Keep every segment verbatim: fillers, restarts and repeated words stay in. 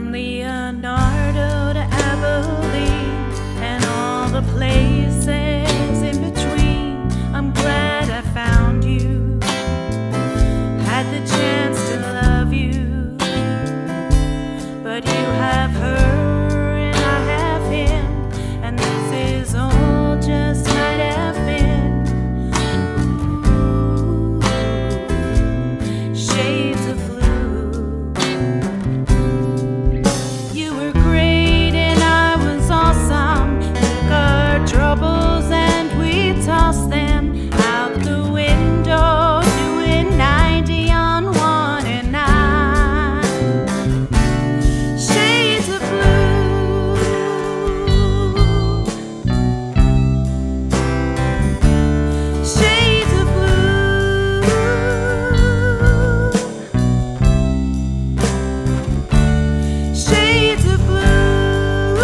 From Leonardo to Abilene and all the places in between, I'm glad I found you, had the chance to love you. But you have her and I have him, and this is all just might have been. Ooh, shades of blue. You were great and I was awesome. Took our troubles and we tossed them out the window, doing ninety on one and nine. Shades of blue. Shades of blue. Shades of blue.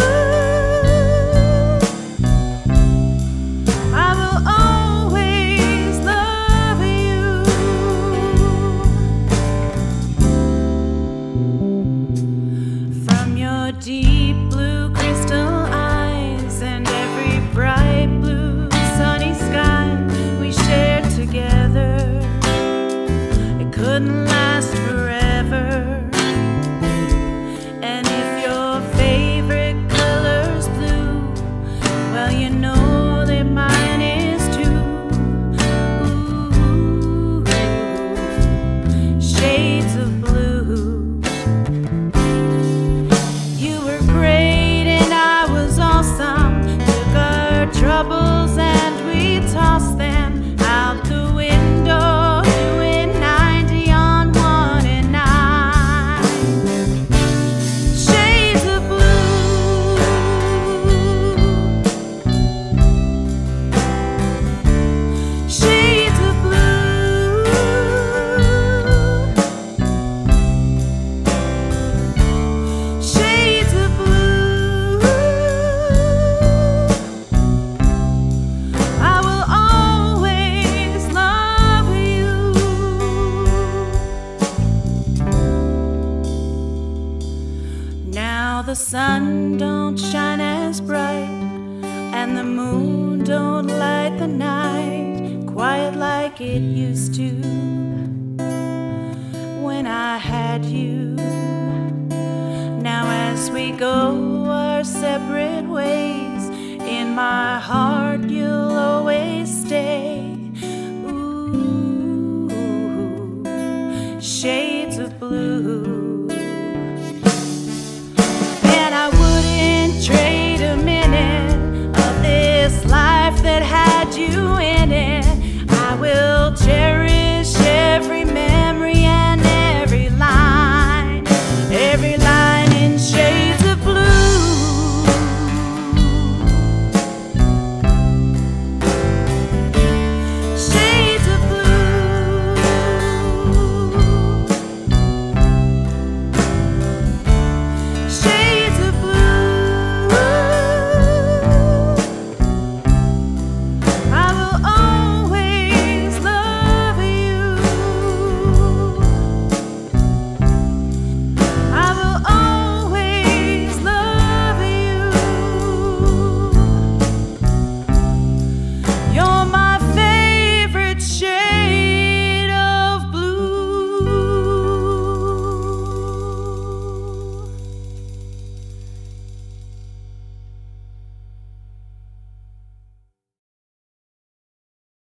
I will always love you. From your deep blue crystal eyes and every bright blue sunny sky we shared together, it couldn't last forever. And if your favorite color's blue, well, you know that mine is too. Ooh, shades of blue. You were great and I was awesome. Took our troubles and we tossed them out the window, doing ninety on one and nine. Shades of blue. Shades of blue. Shades of blue. I will always love you. Now the sun don't shine as bright, and the moon don't light the night quite like it used to when I had you. Now as we go our separate ways, in my heart you'll always stay. Ooh, shades of blue.